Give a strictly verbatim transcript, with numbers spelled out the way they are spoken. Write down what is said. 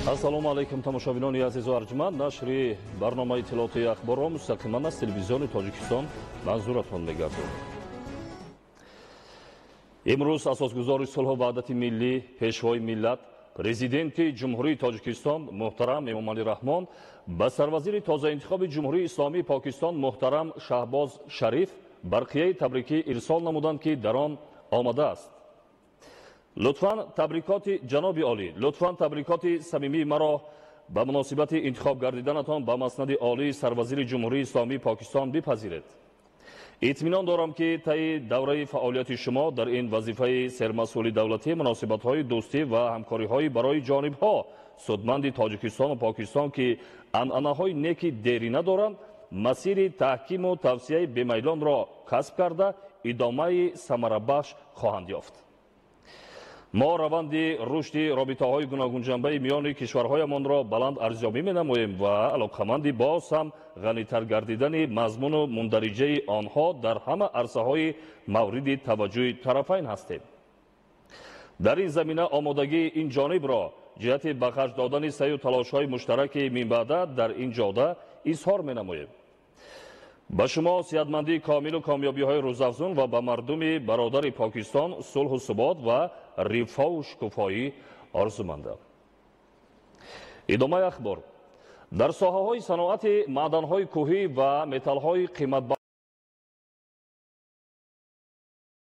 Ассалому алайкум тамошобинони азизу арҷманд. Нашри барномаи иттилоотии ахборро мустақиман аз телевизиони Тоҷикистон манзуратон мегардонем. имрӯз асосгузори сулҳу ваҳдати миллӣ, пешвои миллат, президенти ҷумҳурии Тоҷикистон муҳтарам Эмомалӣ Раҳмон ба сарвазири тозаинтихоби ҷумҳурии исломии Покистон муҳтарам Шаҳбоз Шариф барқияи табрикӣ ирсол намуданд, ки дар он омадааст. лутфан табрикоти ҷаноби олӣ, лутфан табрикоти самимии маро ба муносибати интихоб гардиданатон ба маснади олии сарвазири ҷумҳурии исломии Покистон бипазиред. итминон дорам, ки таи давраи фаъолияти шумо дар ин вазифаи сермасъули давлатӣ муносибатҳои дӯстӣ ва ҳамкориҳои барои ҷонибҳо судманди Тоҷикистону Покистон, ки анъанаҳои неки дерина доранд, масири таҳкиму тавсияи бемайлонро касб карда идомаи самарабахш хоҳанд ёфт. мо раванди рушди робитаҳои гуногунҷанбаи миёни кишварҳоямонро баланд арзёбӣ менамоем ва алоқаманди боз ҳам ғанитар гардидани мазмуну мундариҷаи онҳо дар ҳама арсаҳои мавриди таваҷҷӯҳи тарафайн ҳастем. дар ин замина омодагии ин ҷонибро ҷиҳати ба харҷ додани саъю талошҳои муштараки минбаъда дар ин ҷода изҳор менамоем. ба шумо сеҳатмандии комилу комёбиҳои рӯзафзун ва ба мардуми бародари Покистон сулҳу субот ва рифоу шукуфоӣ орзумандам. идомаи ахбор. дар соҳаҳои саноати маъданҳои кӯҳӣ ва металлҳои қиматбаҳо